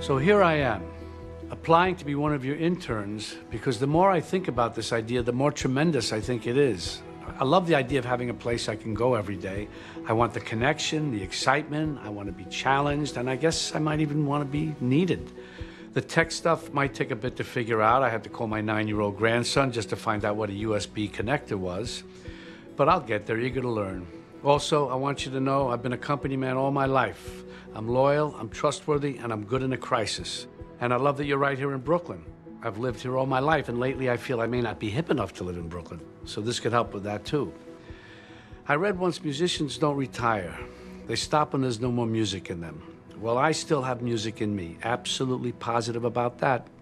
So here I am, applying to be one of your interns because the more I think about this idea, the more tremendous I think it is. I love the idea of having a place I can go every day. I want the connection, the excitement, I want to be challenged, and I guess I might even want to be needed. The tech stuff might take a bit to figure out. I had to call my 9-year-old grandson just to find out what a USB connector was. But I'll get there, eager to learn. Also, I want you to know I've been a company man all my life. I'm loyal, I'm trustworthy, and I'm good in a crisis. And I love that you're right here in Brooklyn. I've lived here all my life, and lately I feel I may not be hip enough to live in Brooklyn. So this could help with that too. I read once musicians don't retire. They stop when there's no more music in them. Well, I still have music in me. Absolutely positive about that.